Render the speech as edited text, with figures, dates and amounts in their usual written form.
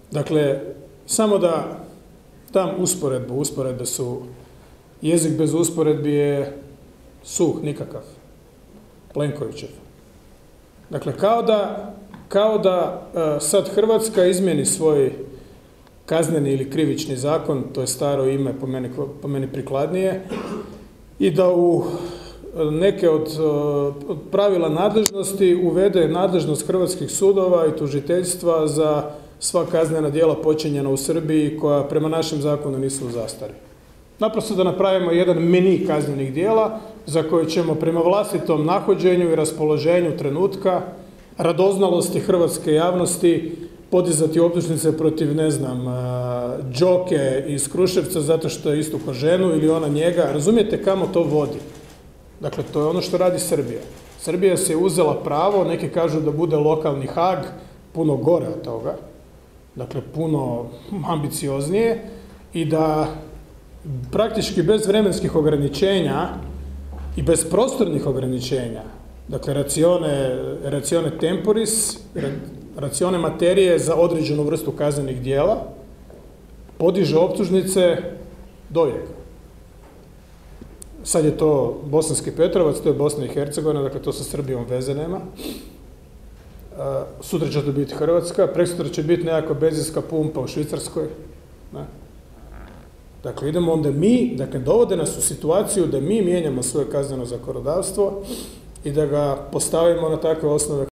Dakle, samo da dam usporedbu. Usporedbe su, jezik bez usporedbi je suh, nikakav. Plenkovićev. Dakle, kao da sad Hrvatska izmjeni svoj kazneni ili krivični zakon, to je staro ime po meni prikladnije, i da u neke od pravila nadležnosti uvede nadležnost hrvatskih sudova i tužiteljstva za sva kaznena djela počinjena u Srbiji koja prema našem zakonu nisu u zastari. Naprosto da napravimo jedan meni kaznenih djela za koje ćemo prema vlastitom nahođenju i raspoloženju trenutka, radoznalosti hrvatske javnosti podizati optužnice protiv, ne znam, Đoke iz Kruševca zato što je istukao ženu ili ona njega. Razumijete kamo to vodi? Dakle, to je ono što radi Srbija. Srbija se je uzela pravo, neki kažu da bude lokalni Hag, puno gore od toga, dakle puno ambicioznije, i da praktički bez vremenskih ograničenja i bez prostornih ograničenja, dakle racione temporis, racione materije za određenu vrstu kaznenih djela, podiže optužnice dojega. Sad je to Bosanski Petrovac, to je Bosna i Hercegovina, dakle to sa Srbijom veze nema. Sutra će to biti Hrvatska, preksutra će biti nekakva benzinska pumpa u Švicarskoj. Ne? Dakle, idemo onda mi, dakle, dovode nas u situaciju da mi mijenjamo svoje kazneno zakonodavstvo i da ga postavimo na takve osnove